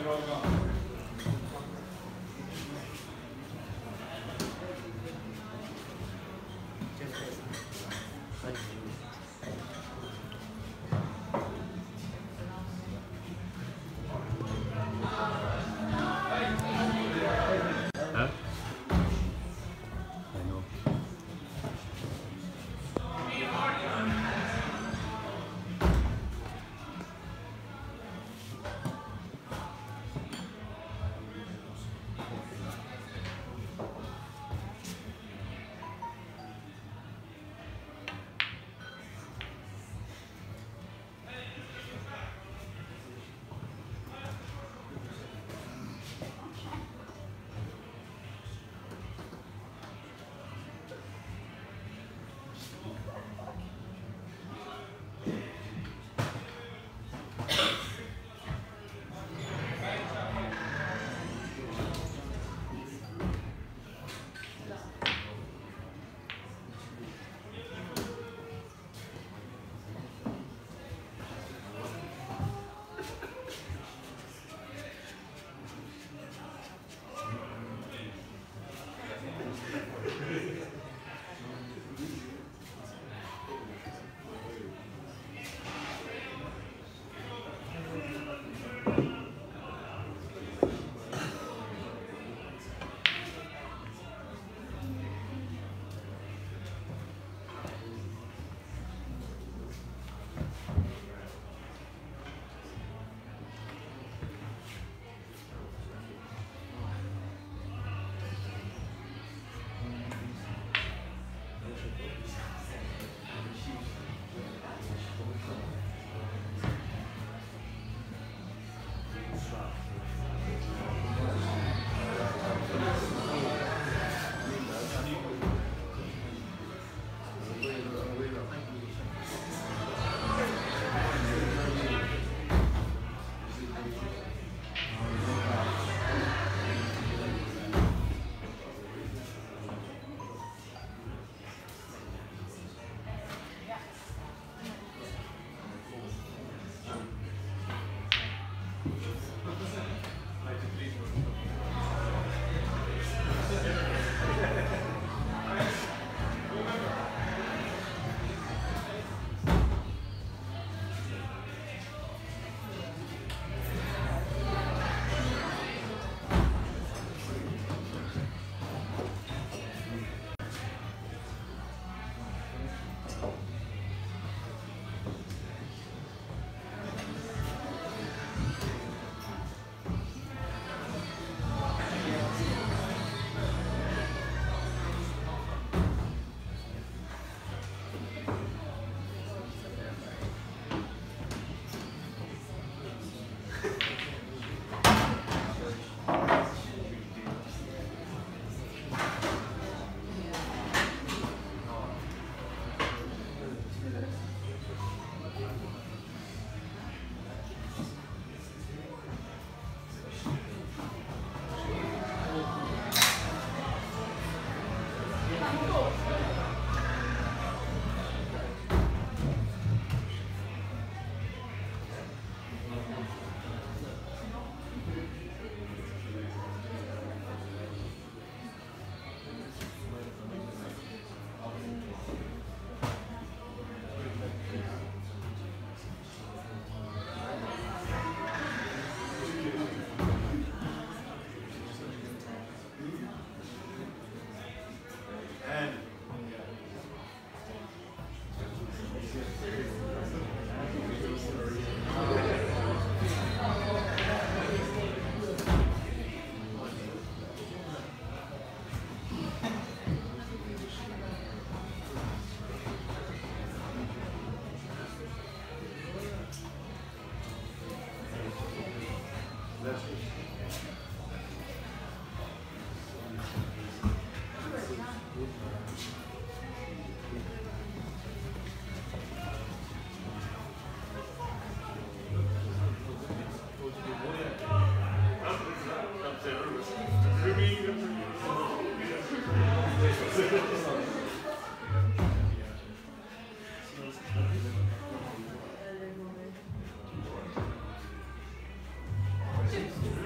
Tschüss.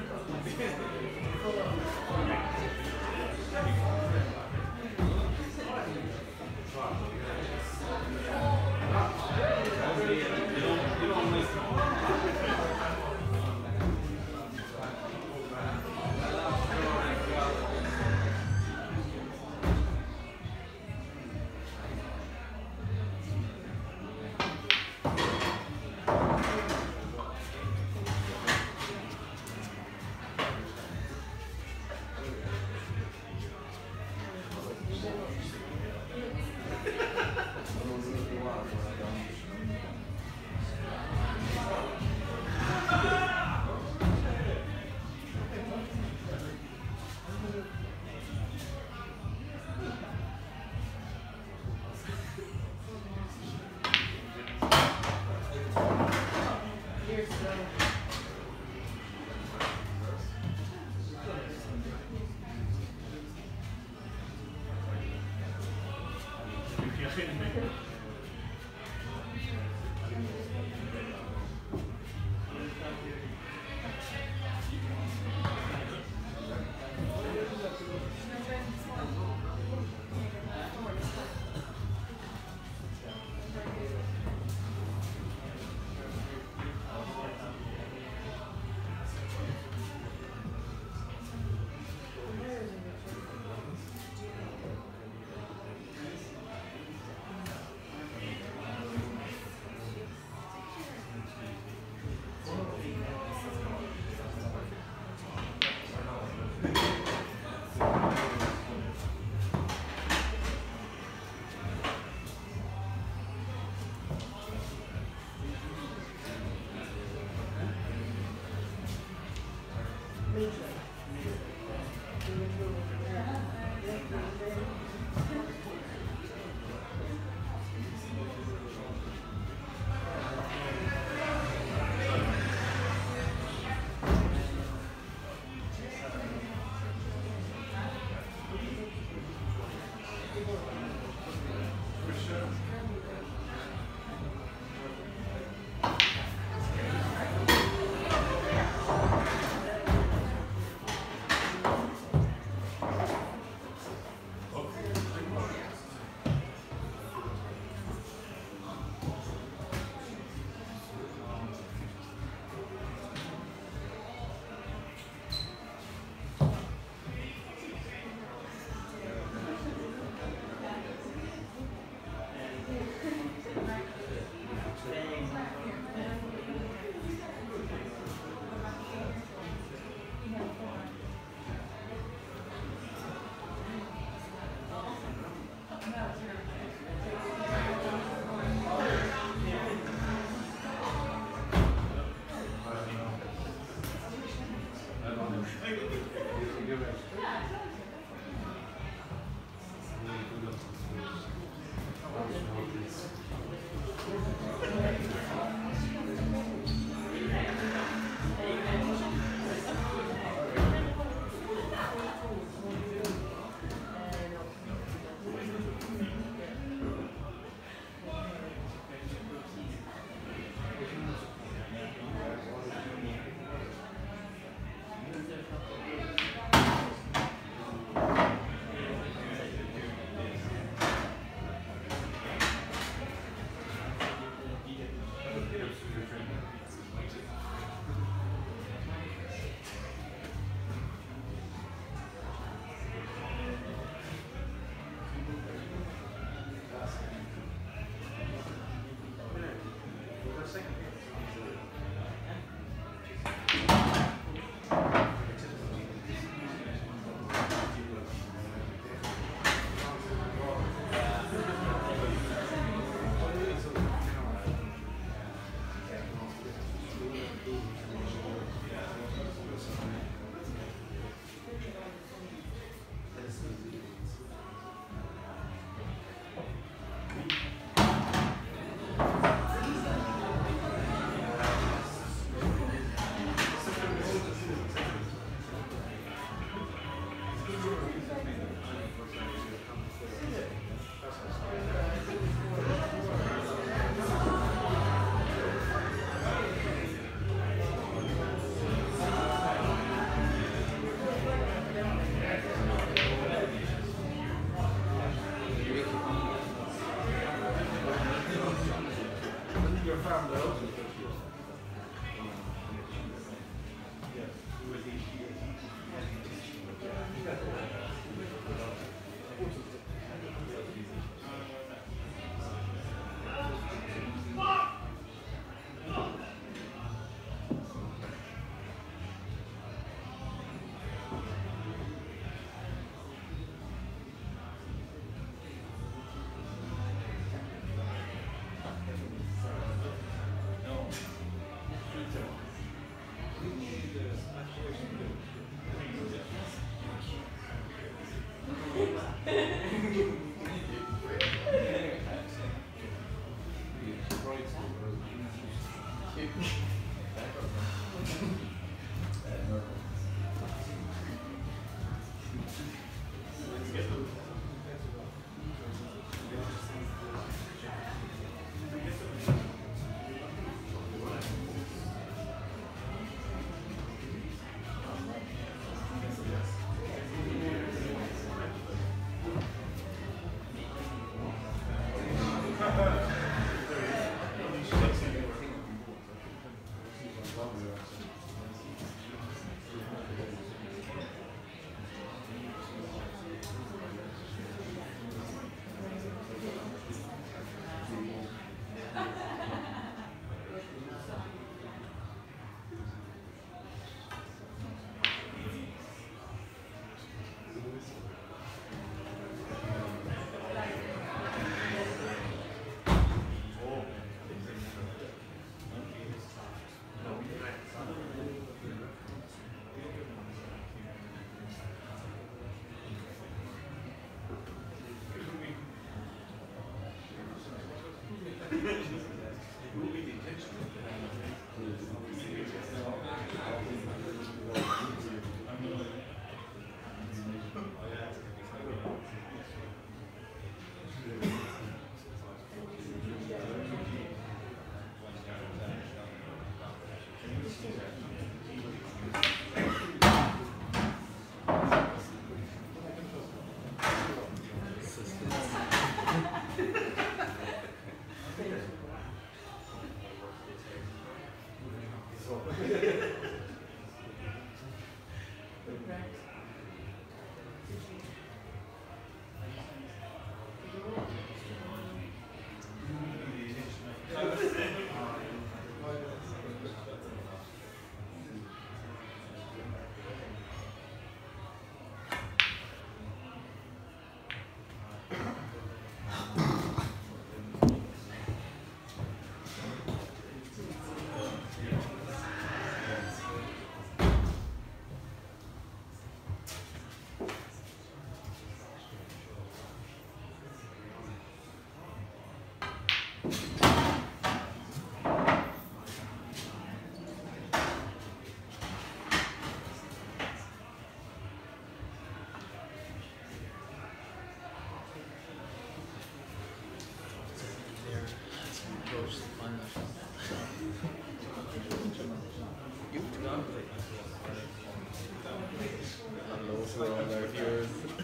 Hello for all our viewers.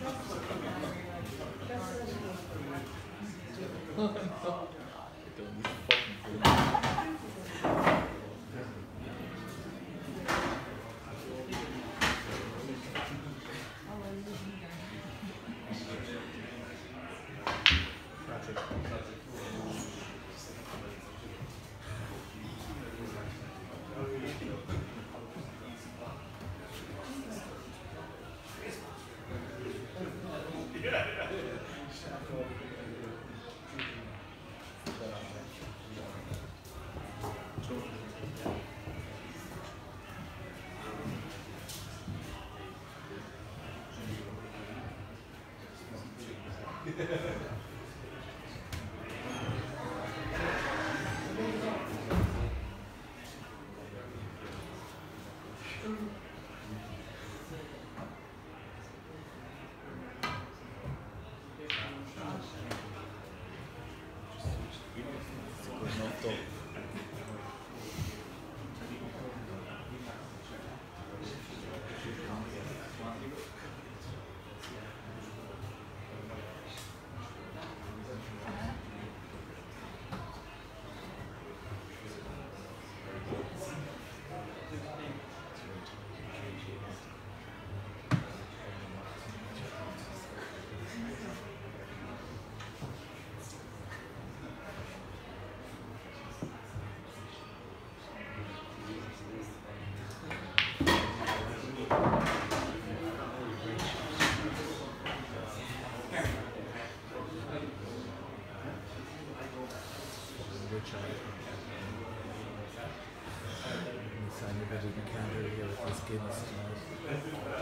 Don't be fucking cool. We can't do here with this Guinness tonight.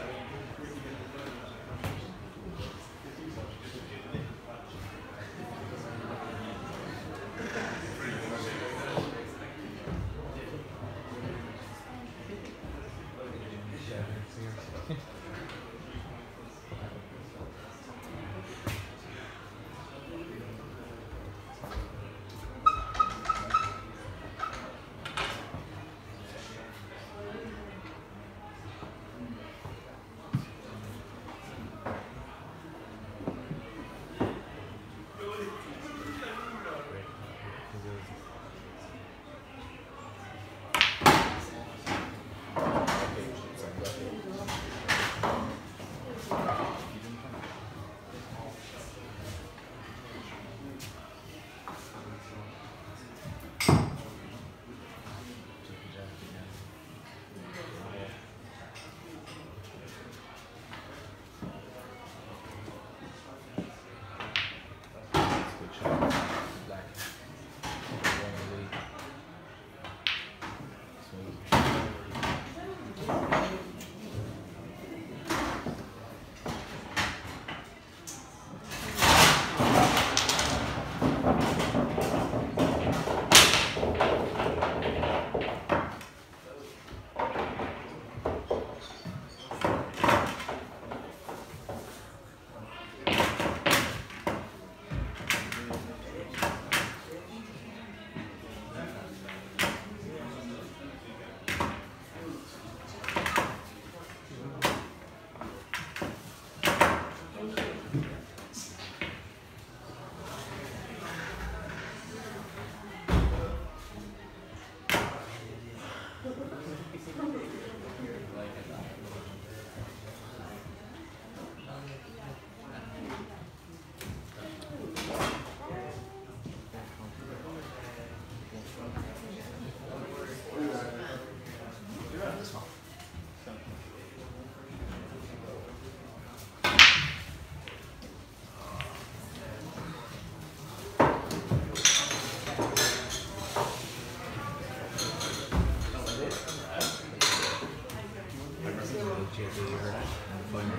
JP were in the final.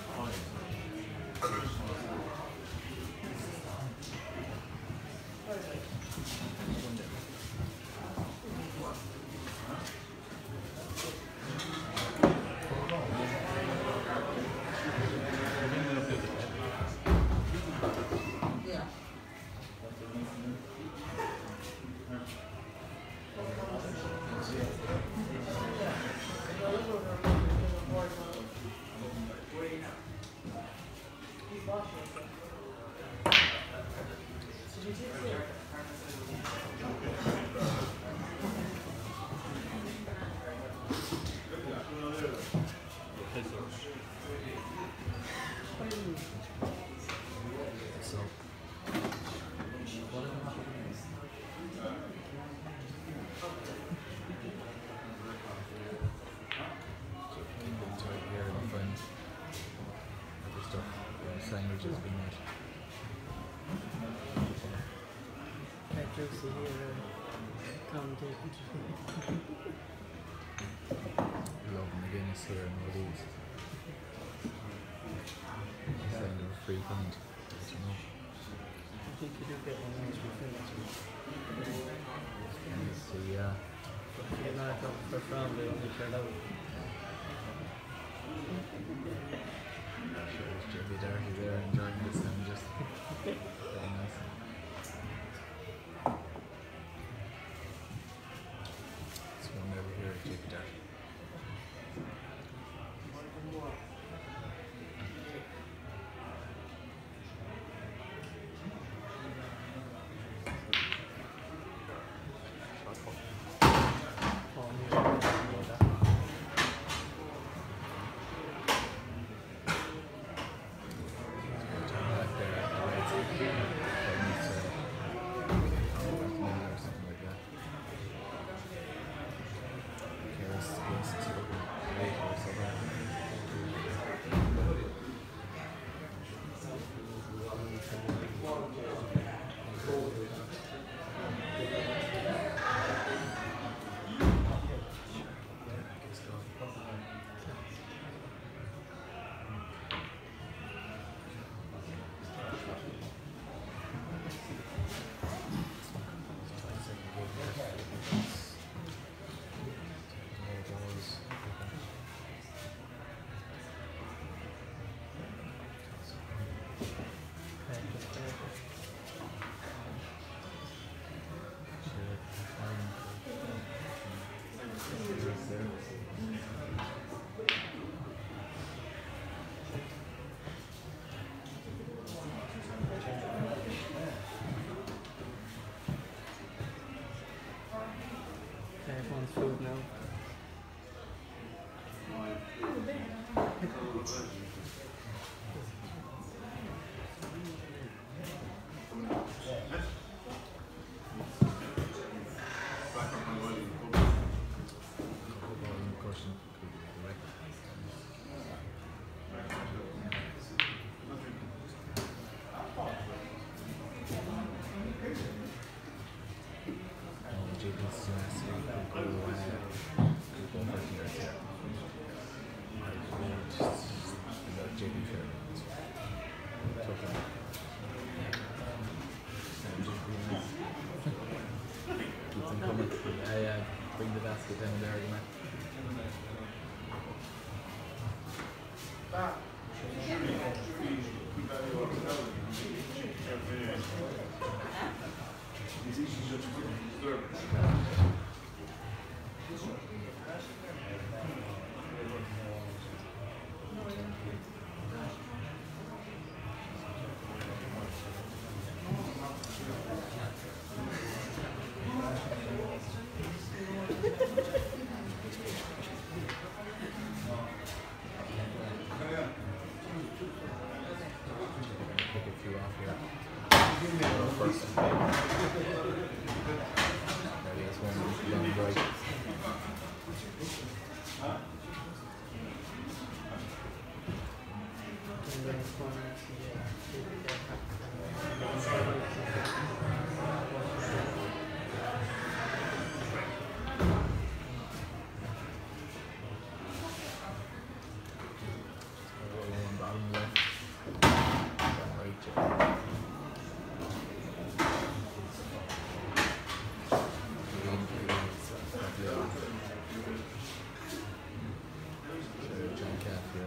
So, sandwiches being made. Josie here commentating. Logan McGuinness here in all these. Saying they were free kind. I don't know. I think you do get one once we finish. So yeah. You're not up for round, they only shared out. Sure, there's Jimmy Darty there enjoying this and just very nice. It's one over here at Jimmy Darty. Everyone's food now. Bring the basket down there again.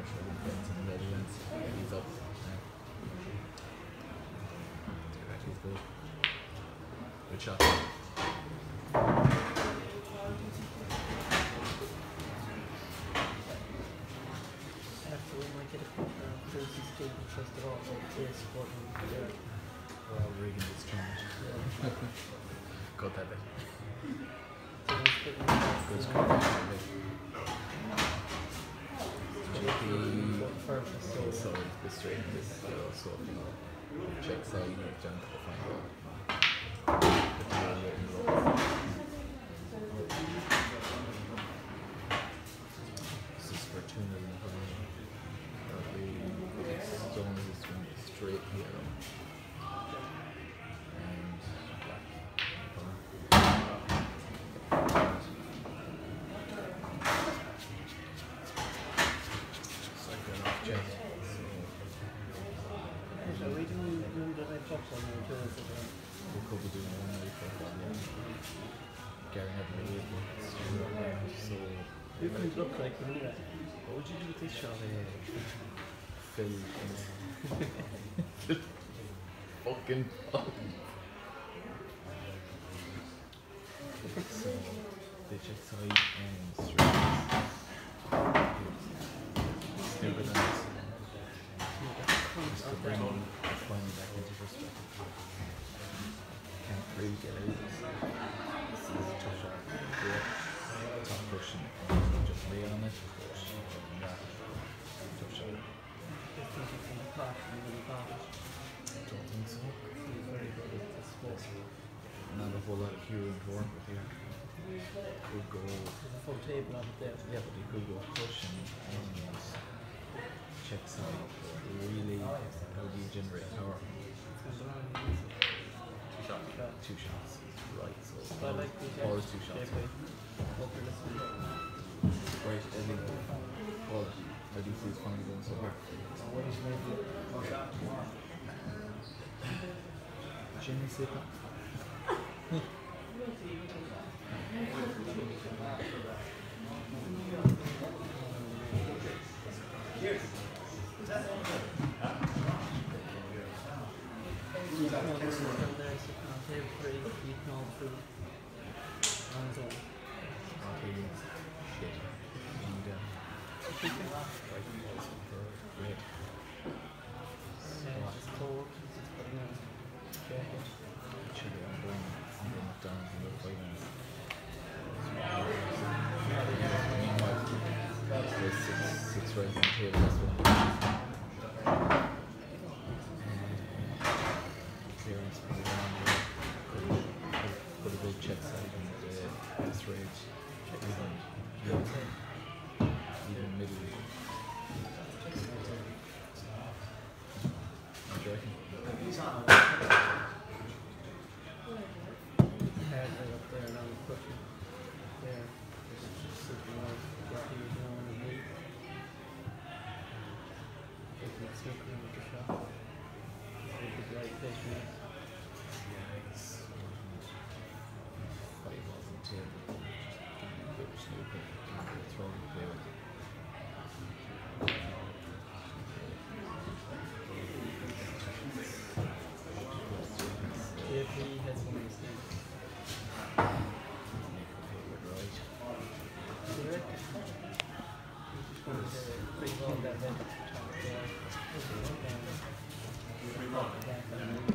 Depends on the measurements. Yeah, he's up. Yeah. He's good. Good shot. After we might get a picture of Lucy's kid and trust it all about this, but yeah. Well, Regan is trying. Got that bit. Good score. So the straight in this so if you check side you have done to find out. This is for 2 million. Stone is straight here. And black. Are we doing the red top on the tours as well? We could be doing one way for that, yeah. Gary had me with me. So, Who can it look like anyway? what would you do with this shot? Phil. Fucking fuck. So, they check side and straight. Stupid and just to bring finding back into perspective. Can't really get out of this. This is a tough shot. Yeah. Top pushing. Just lay on it. Push. Yeah. Tough shot. Just think it's in the pot and then the pot. Don't think so. He's very good at this sport. Not a whole lot of hero to work with here. Could go. There's a full table of it there. Yeah, but he could go pushing and check side. Really, how do you generate power? Two shots. Right, so I like these. all is 2 shots. Hope you're listening. Right, Eddie. Well, how do you see his finally going so far? Jimmy Sipa. Six right on the table, this one. Clearance from around here. Put a big check side on this rage. Even middle. What do you reckon? Head right up there now, pushing. There. Just sitting there. What do you know in the lead? Taking it simply with the shot. With the right patient. Five balls on the table. Just give me a bit of snooping. Throwing the play with it. If he has one of these things. Right. Do you reckon? He's just going to bring all that red top there. Back and then.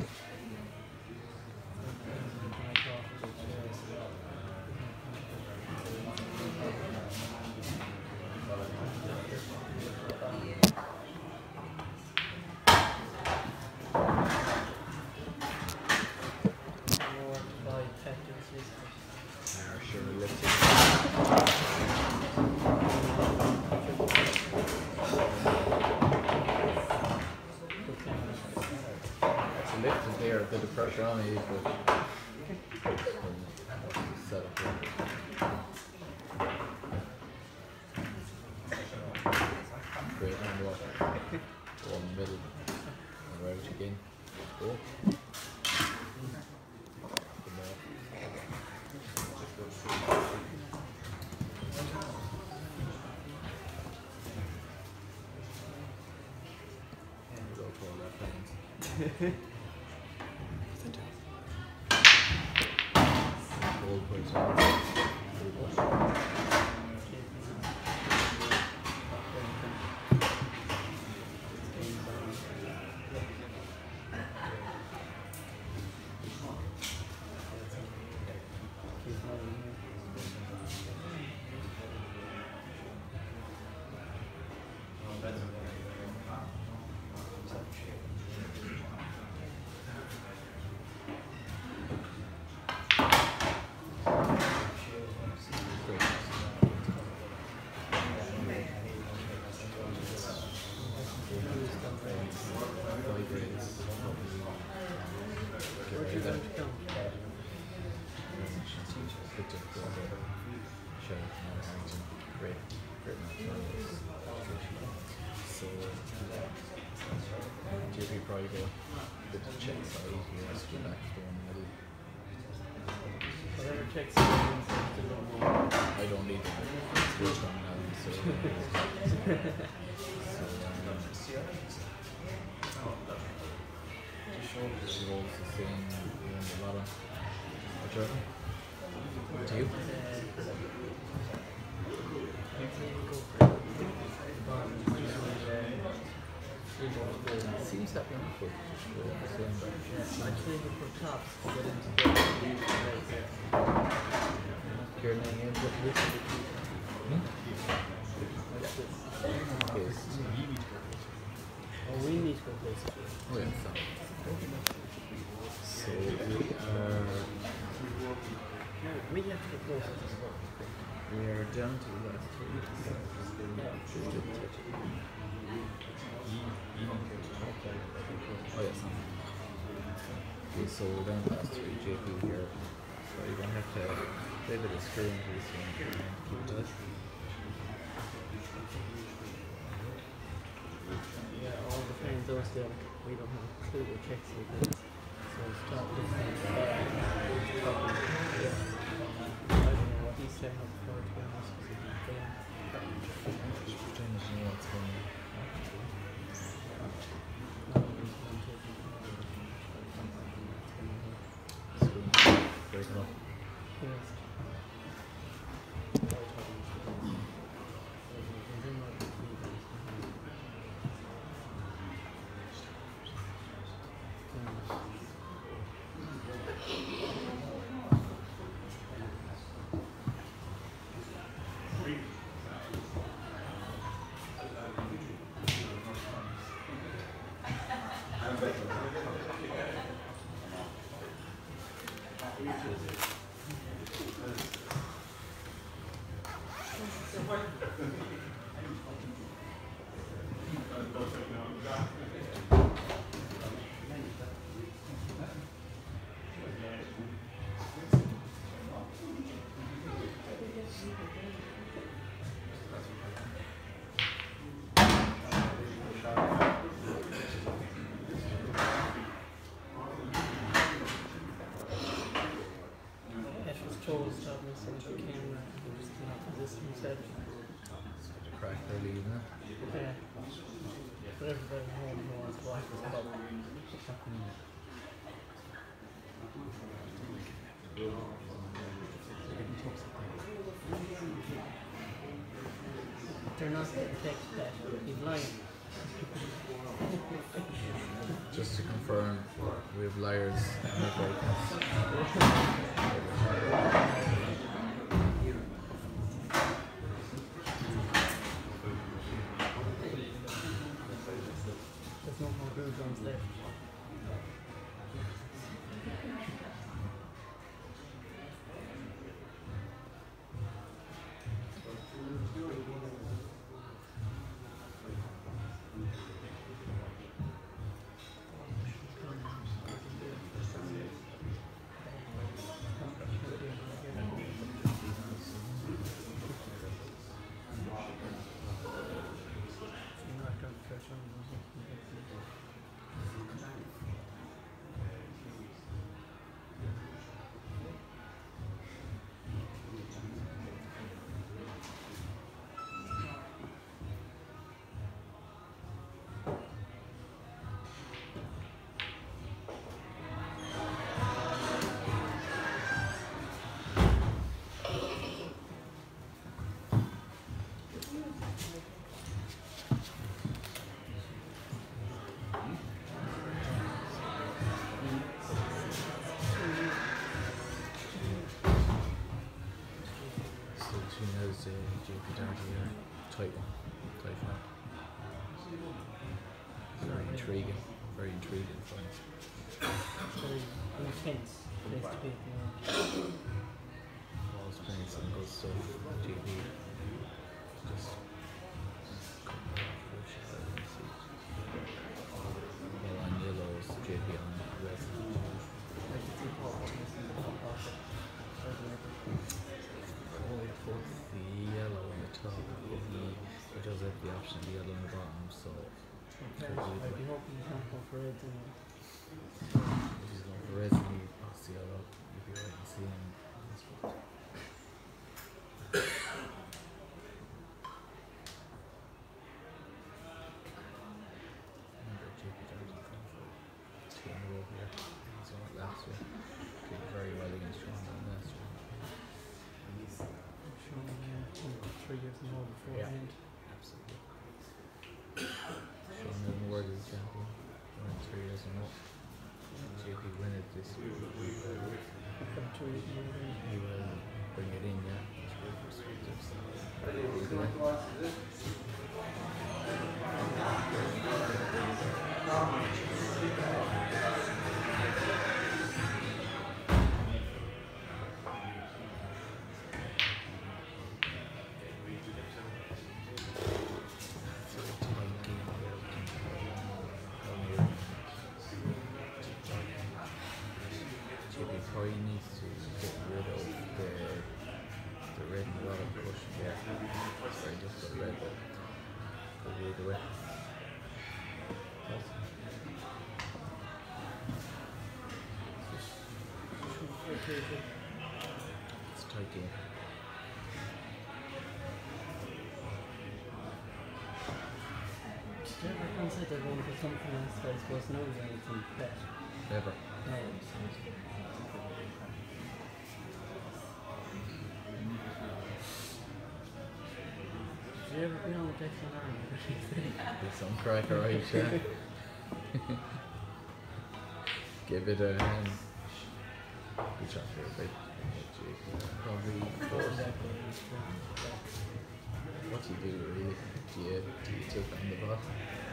Sure, lift it. It's a lift is there, a bit of pressure on it, but set up here. Great hand walk. Go in the middle. And right again. Go. Gold person. So, JP probably go the check side, he has to go back to in the middle. Whatever checks it means to go more. I don't need them, it's worth them now, so she rolls the same in the bottom. What do you reckon? To you? Seems happy enough with just roll the same. Actually, we put tops to get into the Kieran, any games up to this? Okay. Oh, we need to go places. Oh yeah, so we are We have to go places. down to the last three. Oh yes. Okay, so we're down to the last three. JP here. So you're gonna have to play a bit of screw into this one and keep it tight. Yeah, all the friends those there, we don't have a clue what checks we do. So it's top listening. I don't know what he's setting up for, to be honest. Just pretend you know what's going on. Break it up. Yes. Stop missing the camera and just not position himself. Such a crack early, isn't it? Yeah. But everybody home knows what was up. They're not going to text that. He's lying. Just to confirm, we have liars in our broadcast. There's no more blue guns left. intriguing, very intriguing fight. It's very intense place to be, you know. Paul's playing some good stuff on TV. Just well on yellows, JP on red. I can see Paul putting this in the top pocket. Paul puts the yellow on the top, but he does have the option of the yellow on the bottom, so Okay, I'd be hoping you can't go for it. if he's going for red and he puts the yellow, you'll be right and see him in this one. Remember JP Johnson coming for 2 in a row here. He's on it last year. Did very well against Sean last year. I'm sure 3 years in a row beforehand. Absolutely. Sean Milne Ward is champion. Won 3 years in a row. JP win it this year. From 2 years in a row. He will bring it in, yeah. Probably needs to get rid of the red and bottom push. Yeah, it's very difficult red, but go the other way. It's a tight game. Did you ever consider going for something else? I suppose no, anything bet. Never. No. Have you ever been on the Declan Ireland? There's some crack, alright, yeah. Give it a good shot here, right? Probably force. What do you do really? Do you take on the ball?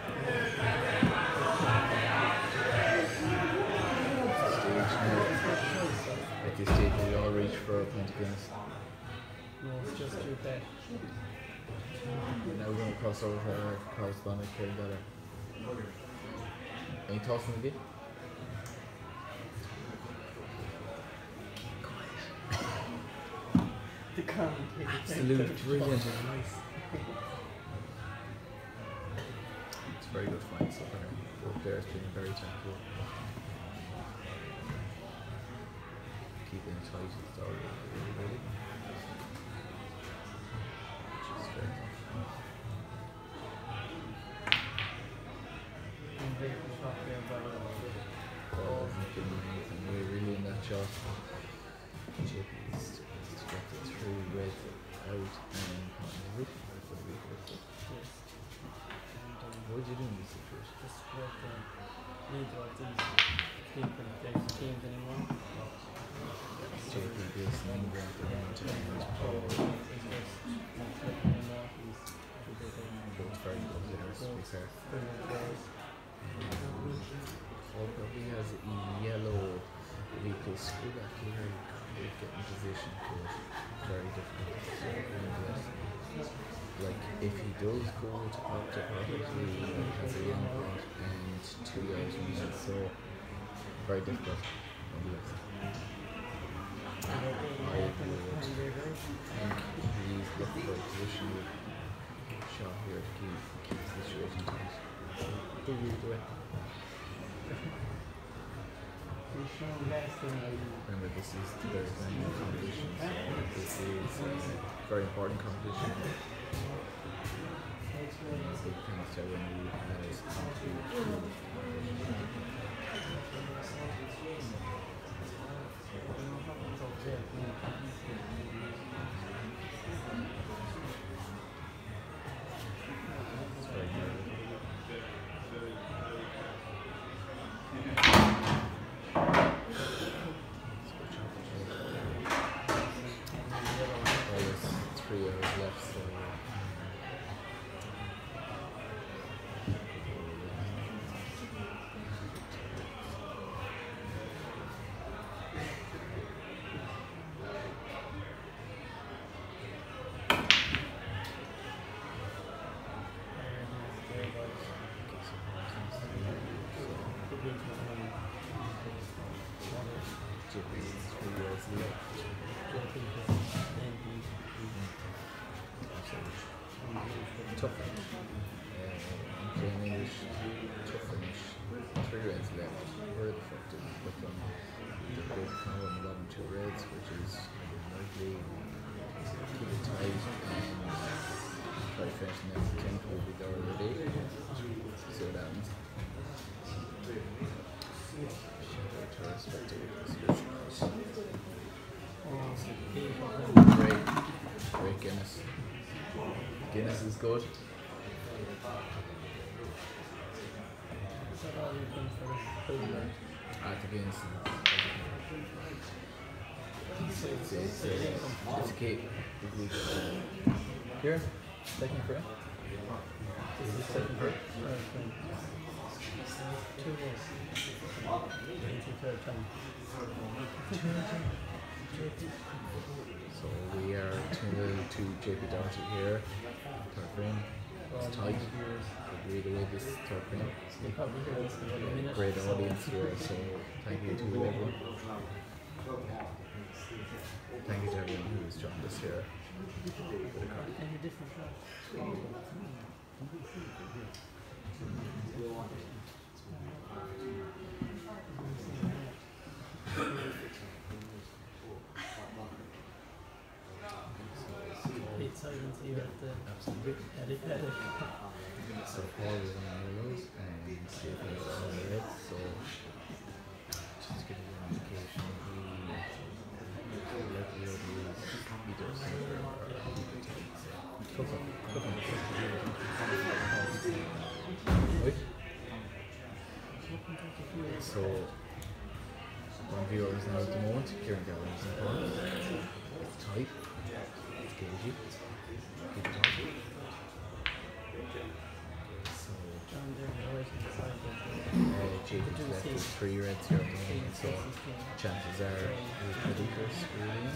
At this stage, we all reach for a point against. No, it's just too bad. Now we're going to cross over to our correspondent, Kieran Della. Any thoughts on the game? The commentator. Absolute brilliant. Nice. It's a very good fight so far. Both players being very tactful. Keeping it tight and start really. Which is very tough. Shot there by Paul hasn't given anything away really in that shot. JP's distracted through red out and caught in the roof for the week. yes. What would you do in this situation? Just what neither of these teams anymore. JP gives England the one to Paul is just not clicking anymore. He's too big both very good hitters to be fair. Paul probably has a yellow weekly screw back here. He can't get in position to it. Very difficult to get. Like if he does go to opt it probably has a long pot and 2 yards from it, so very difficult on the left. I agree with it. I think he's looking for a position shot here to keep the situation tight. Do you do it? Remember, this is the very final competition, so this is a very important competition. Big thanks to everyone who has contributed. It's very nervous. There's 3 hours left, so is left. Where the fuck did we put them? The big cow and 11 2 reds, which is likely keep it tight and try finishing them. 10 will be there already. See what happens. Great Guinness. Guinness is good. Is that all you can for this food, right? I think Guinness it's a cake. Here, second for it. This is the second part. Two days. It's your third time. So we are 2-0 to JP Doherty here. Third frame. It's tight. We'll read away this third frame. You probably hear this in about a minute. Great audience here, so thank you to everyone. Thank you to everyone who has joined us here. Any different shots? Pete Simons here at the Eddie Pettit. So Paul is on those and see if he's on the red, so just give you an indication he does so one viewer is now at the moment, Kieran Gallagher is in front. It's tight, it's cagey, keep it tight. So Jake is left with 3 reds here at the moment, so chances are he's ready for screwing.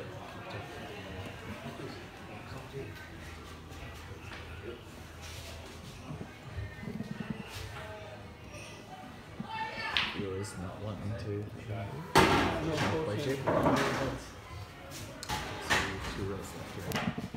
Viewers not wanting to jump by Jake. So we have 2 reds left here.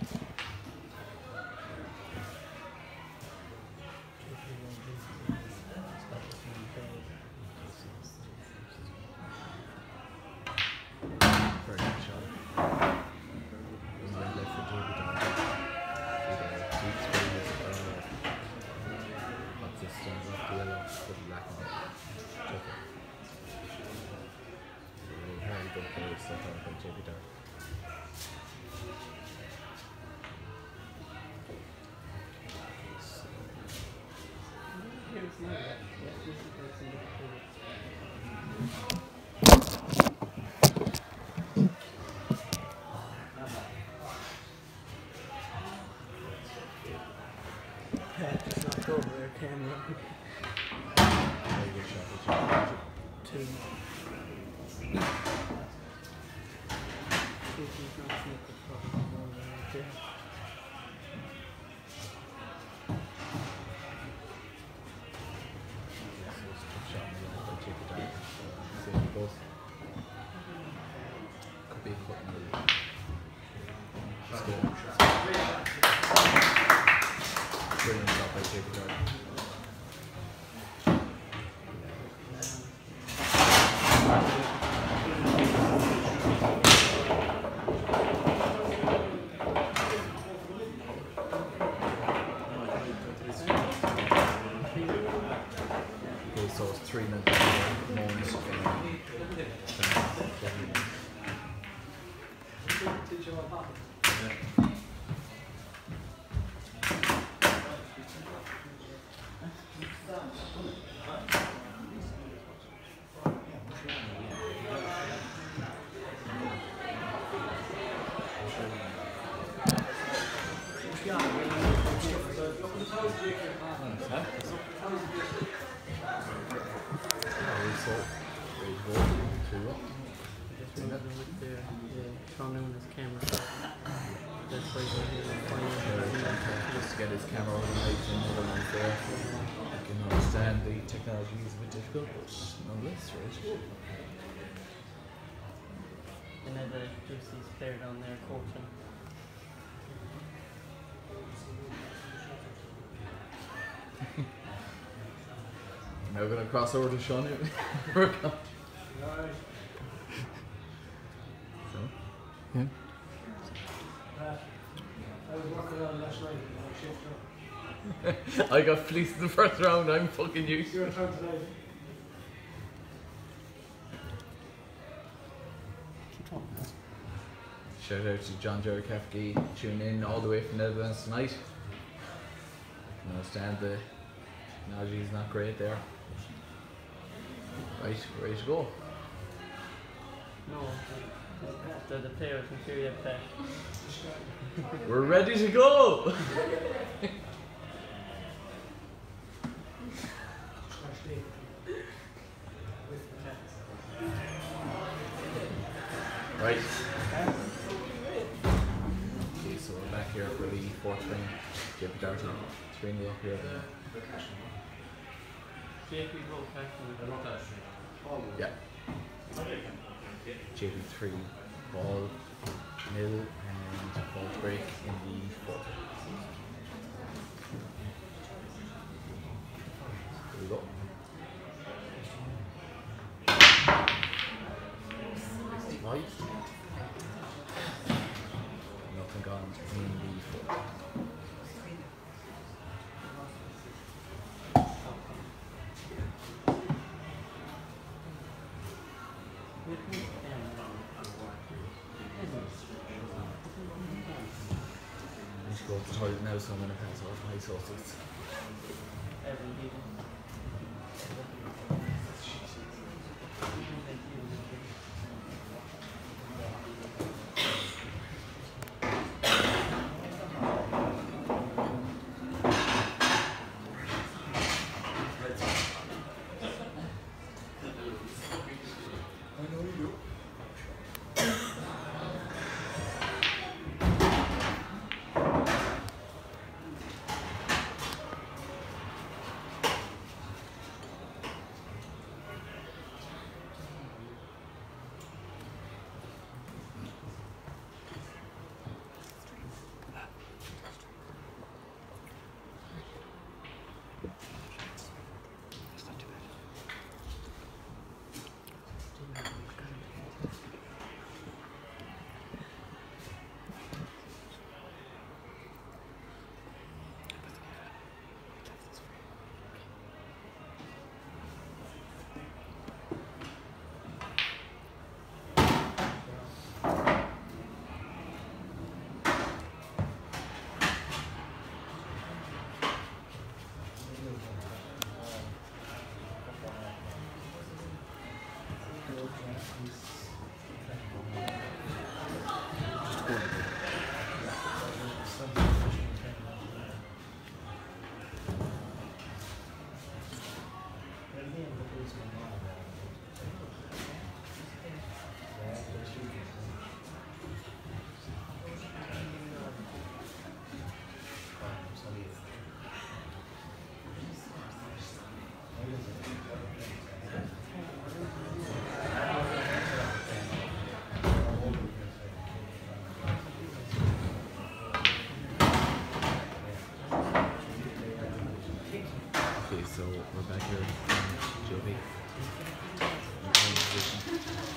Just knocked over their camera. Very good shot, Two. See if he's not sneak the fucking ball right there. Could be a foot in the brilliant shot by JP Doherty. Okay, so it's 3 minutes more. Just remember with the Sean Newman's camera. That's why he's Just to get his camera organized and all that there. I can understand the technology is a bit difficult, but nonetheless, right? And then the Juicy's player down there coaching. Now we're going to cross over to Sean. Right. So, yeah. I was working on last night and I shift up. I got fleeced in the first round. I'm fucking used to Your it. turn tonight. Shout out to John Jerry Kafke, tuning in all the way from Netherlands tonight. I can understand the technology is not great there. Right, we're ready to go. No, the players from Syria play. We're ready to go! Right. Okay, so we're back here for the fourth frame. Jip Darty, 3-0 up here. JP broke back from the Yeah. JP3 ball nil and ball break in the fourth. Here we go. Right. Nothing gone in the fourth. I need to go to the toilet now, so I'm going to pass off my sauces. So we're back here in JB. In position.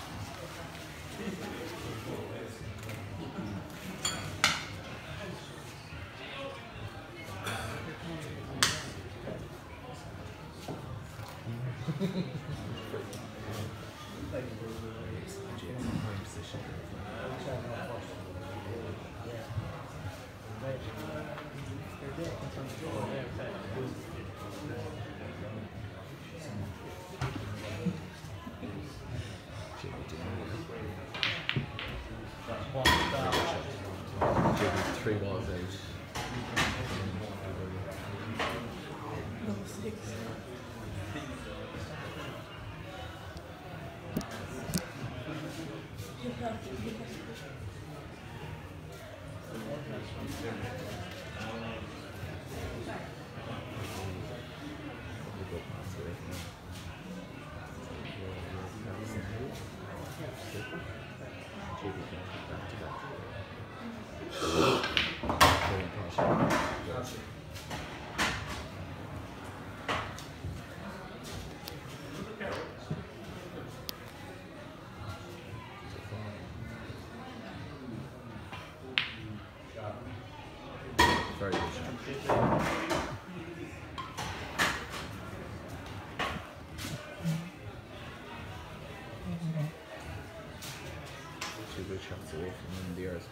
Three balls out. Two good shots away from him in the earth.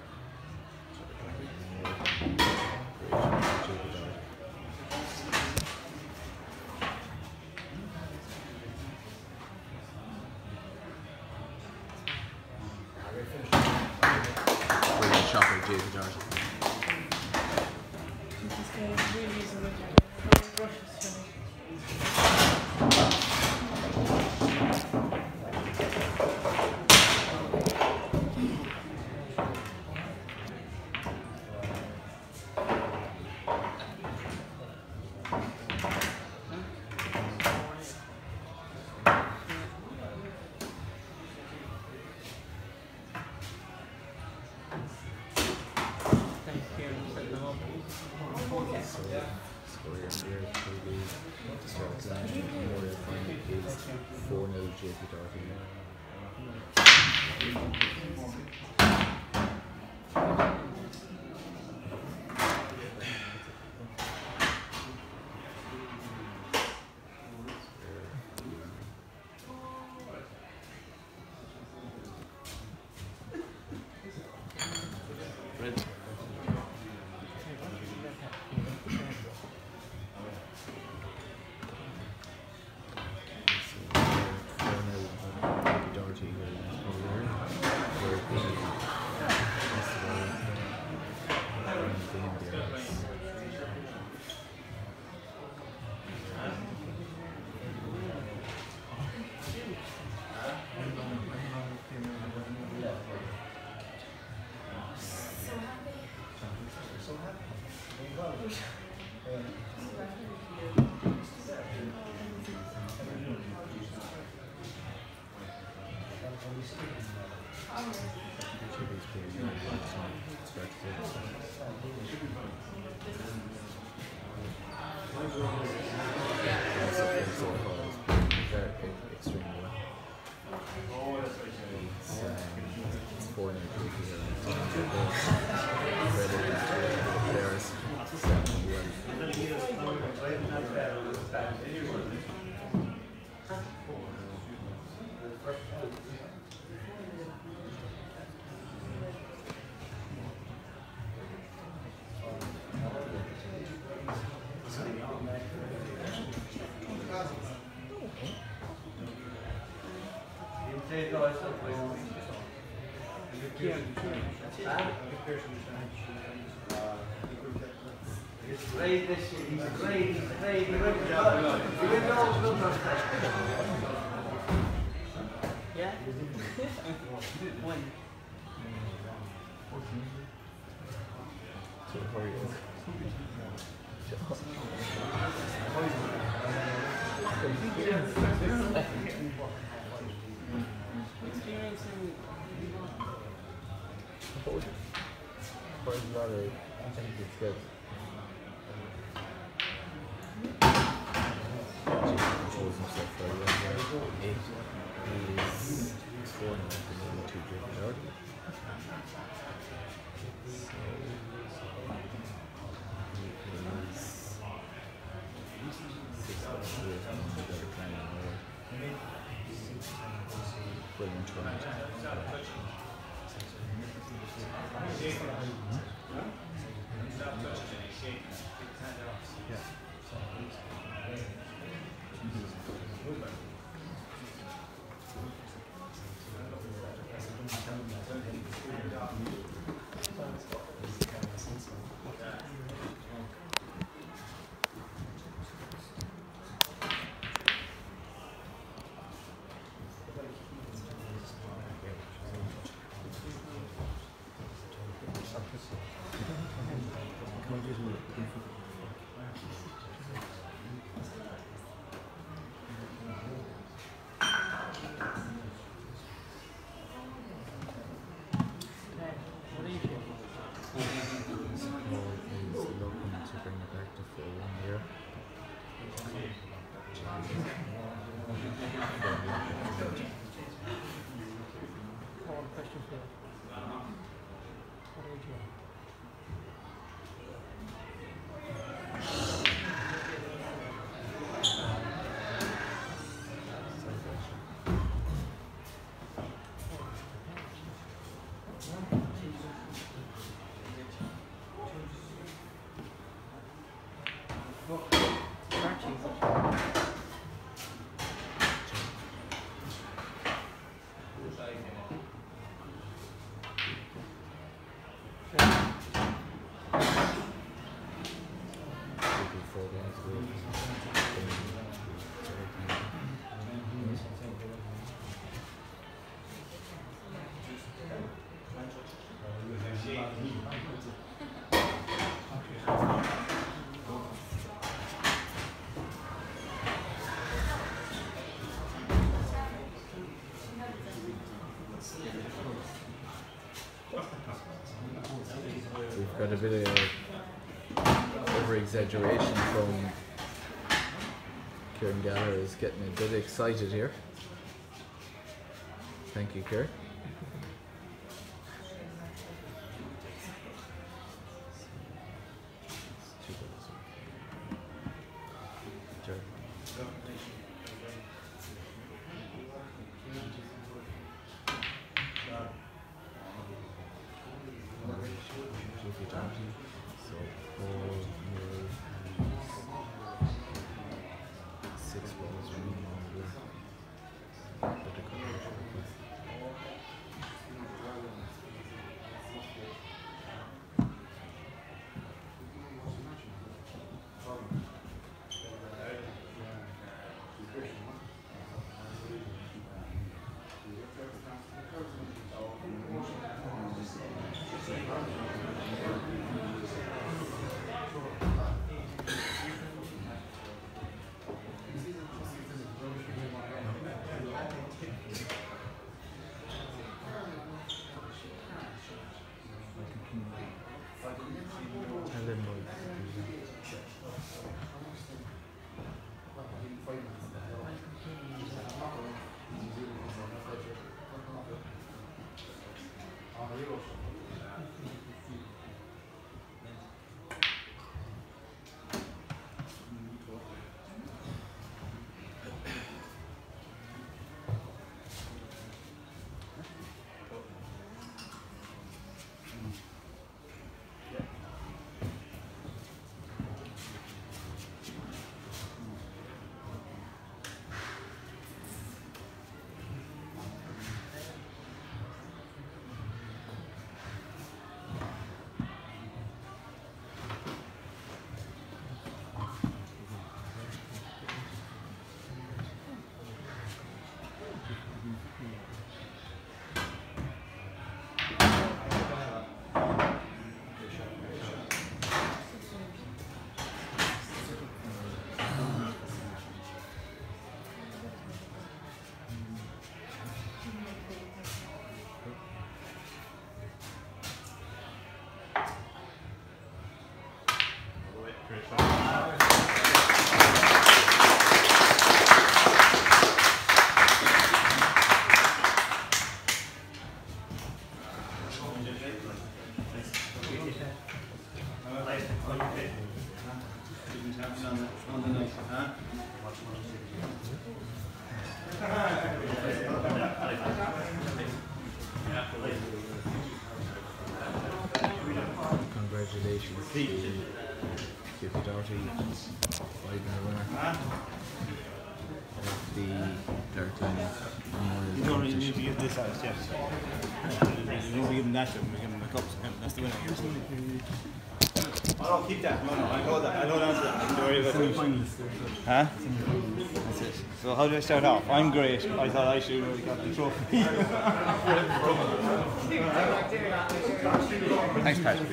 Brilliant shot by Jay George. This guy really is a wizard. Rushes to me. Thanks, Kieran, for setting them up. Score here and there, maybe start Lancashire Memorial final is 4-0 JP Darby. Yeah? When? Experiencing. Quite a lot of technical skills. Controls himself very well. 8 is 4 and 2 driven out. So he is 6 away from the better planning or brilliant tournament. What are you doing? This call is looking to bring it back to full 1 year. One question for you. What age are you? We've got a bit of over-exaggeration from Kieran Gallagher is getting a bit excited here. Thank you, Kieran. Congratulations to Kip Doherty, Wagner winner of the Dark Line Memorial. You don't really need to give this out, Jeff. You need to give him that, we give him the cups. That's the winner. Oh, no, keep that. No, I know that. I know the answer. Don't worry about it. Huh? That's it. So how do I start off? I'm great. I thought I should have got the trophy. Thanks, Patrick.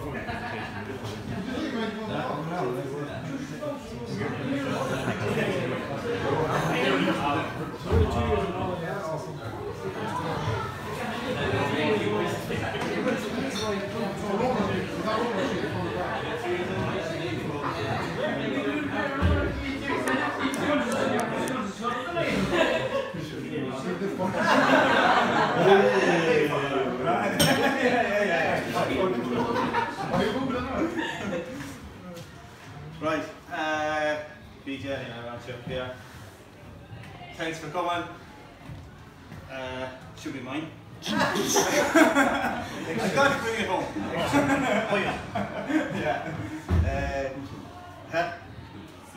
Right, BJ, I want you up here. Thanks for coming. Should be mine. I got to bring it home. Oh yeah. Yeah. So,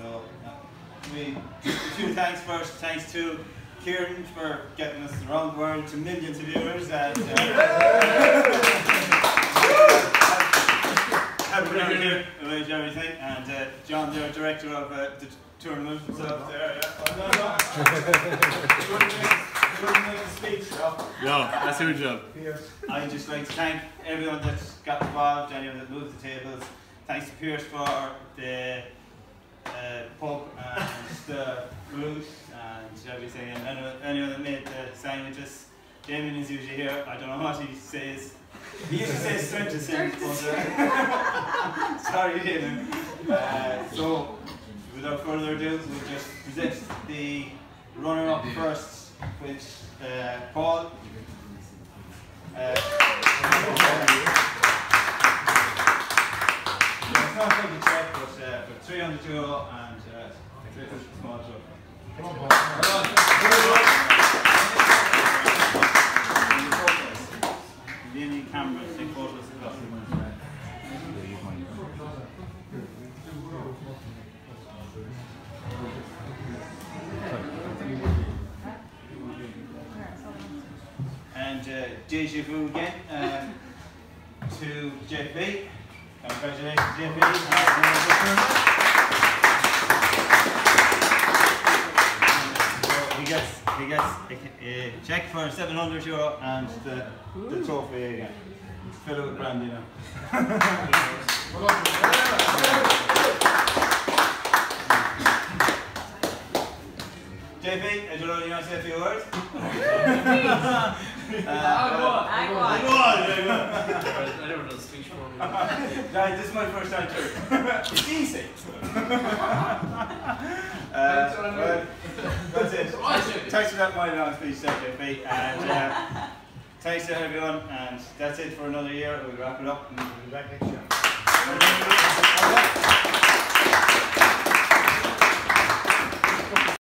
two thanks first. Thanks to Kieran for getting us around the world to millions of viewers. And, helping out here, arrange everything, and John, the director of the tournament himself there, yeah. Couldn't make the speech, so. No, that's your job. I'd just like to thank everyone that's got involved, anyone that moved the tables. Thanks to Pierce for the pub and the route and everything, and anyone that made the sandwiches. Damien is usually here. I don't know what he says. He usually says Strentus, but sorry, Damien. So, without further ado, we'll just present the runner-up first, which Paul. It's not like a check, but for €300 and a small job. Come on, Paul. You need camera, take photos as well. And Deja Vu again to Jeff B. Congratulations, Jeff B. He gets a check for €700 and the trophy again. Fill it with brandy now. JP, I don't know, you want to say a few words? I never done a speech for me. Guys, this is my first time too. It's easy. That's it. Thanks for that mind on speech, JP. And thanks to everyone. And that's it for another year. We'll wrap it up and we'll be back next year.